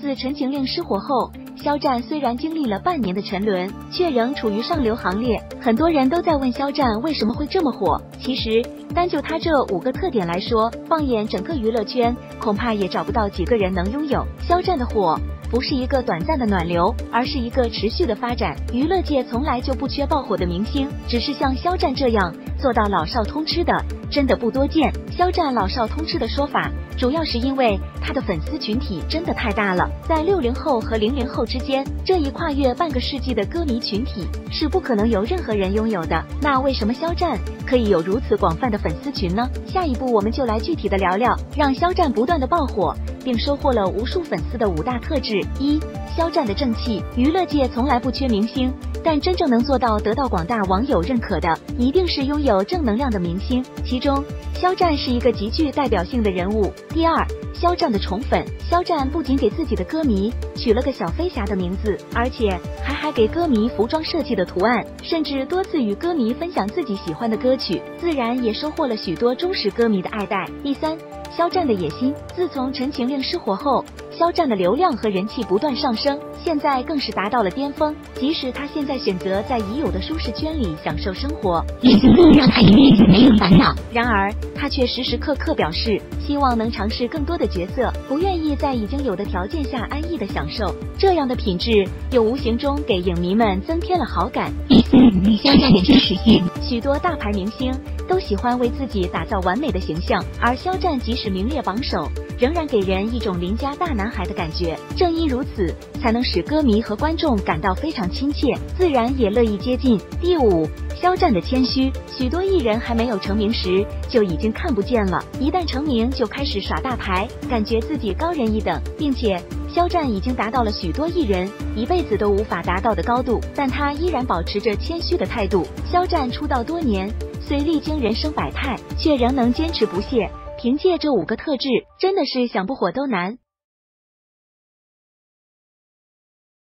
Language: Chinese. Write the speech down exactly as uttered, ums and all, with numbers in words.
自《陈情令》失火后，肖战虽然经历了半年的沉沦，却仍处于上流行列。很多人都在问肖战为什么会这么火。其实，单就他这五个特点来说，放眼整个娱乐圈，恐怕也找不到几个人能拥有。肖战的火不是一个短暂的暖流，而是一个持续的发展。娱乐界从来就不缺爆火的明星，只是像肖战这样做到老少通吃的，真的不多见。肖战老少通吃的说法，主要是因为他的粉丝群体真的太大了。在六零后和零零后之间，这一跨越半个世纪的歌迷群体是不可能由任何人拥有的。那为什么肖战可以有如此广泛的粉丝群呢？下一步我们就来具体的聊聊，让肖战不断的爆火并收获了无数粉丝的五大特质。一、肖战的正气。娱乐界从来不缺明星，但真正能做到得到广大网友认可的，一定是拥有正能量的明星。其中，肖战是一个极具代表性的人物。第二，肖战的宠粉。肖战不仅给自己的歌迷取了个小飞侠的名字，而且还还给歌迷服装设计的图案，甚至多次与歌迷分享自己喜欢的歌曲，自然也收获了许多忠实歌迷的爱戴。第三，肖战的野心。自从《陈情令》失火后，肖战的流量和人气不断上升，现在更是达到了巅峰。即使他现在选择在已有的舒适圈里享受生活， 也足够让他一辈子没有烦恼。 然而，他却时时刻刻表示希望能尝试更多的角色，不愿意在已经有的条件下安逸的享受。这样的品质又无形中给影迷们增添了好感。 第四，肖战的真实性。 许多大牌明星都喜欢为自己打造完美的形象，而肖战即使名列榜首，仍然给人一种邻家大男孩的感觉。正因如此，才能使歌迷和观众感到非常亲切，自然也乐意接近。第五，肖战的谦虚。许多艺人还没有成名时就已经看不见了，一旦成名就开始耍大牌，感觉自己高人一等，并且肖战已经达到了许多艺人一辈子都无法达到的高度，但他依然保持着谦虚的态度。肖战出道多年，虽历经人生百态，却仍能坚持不懈。凭借这五个特质，真的是想不火都难。